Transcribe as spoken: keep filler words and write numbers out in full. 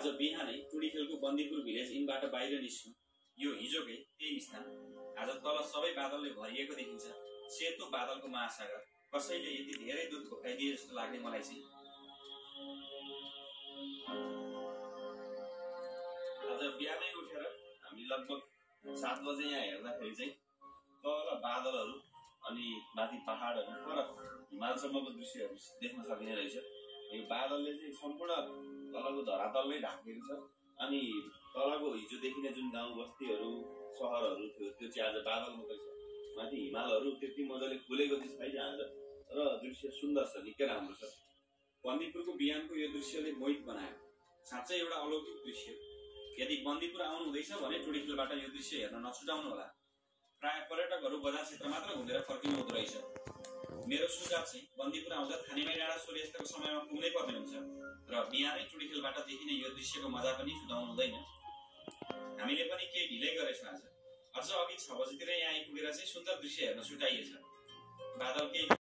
आज बिहानै टुडीखेलको बन्दीपुर भिलेज इनबाट बाहिर निस्क्यौं। यो हिजोकै त्यही स्थान। आज तल सबै बादलले भरिएको देखिन्छ। सेतो बादलको महासागर। कसैले यति धेरै दूर घोकाइदिए जस्तो लाग्ने मलाई चाहिँ। आज बिहानै उठेर हामी लगभग सात बजे यहाँ हेर्दाखेरि चाहिँ तल बादलहरू अनि माथि पहाडहरू पर हिमालसम्मको दृश्यहरू देख्न सकिने रहेछ। यो बादलले चाहिँ सम्पूर्ण तलको धरातलमै ढाकेको छ अनि तलको हिजोदेखि नै जुन गाउँ बस्तीहरू सहरहरू थियो त्यो चाहिँ आज बादल मात्रै छ। माथि हिमालहरू त्यति मजाले खुलेको चाहिँ छैन आज, र दृश्य सुन्दर छ, निकै राम्रो छ। बन्दीपुरको बिहानको यो दृश्यले मोहित बनायो। साँच्चै एउटा अलौकिक दृश्य। यदि बन्दीपुर आउनु हुँदैछ भने टुडीखेलबाट यो दृश्य हेर्न नछुटाउनु होला। प्राय पर्यटकहरू बजार क्षेत्र मात्र घुमेर फर्किनु हुँदो रहेछ। मेरो सुझाव चाहिँ बन्दीपुर आउँदा थानीमाई डाँडा सूर्यास्तको समयमा पुग्नै पर्ने हुन्छ र बिहानै टुडीखेलबाट देखिने यो दृश्यको मजा पनि छुटाउनु हुँदैन। हामीले पनि केही ढिलै गरेछौँ आज। अझ अघि छ बजीतिर यहाँ आइपुगेर चाहिँ सुन्दर दृश्य हेर्न छुटाइएछ। बादल केही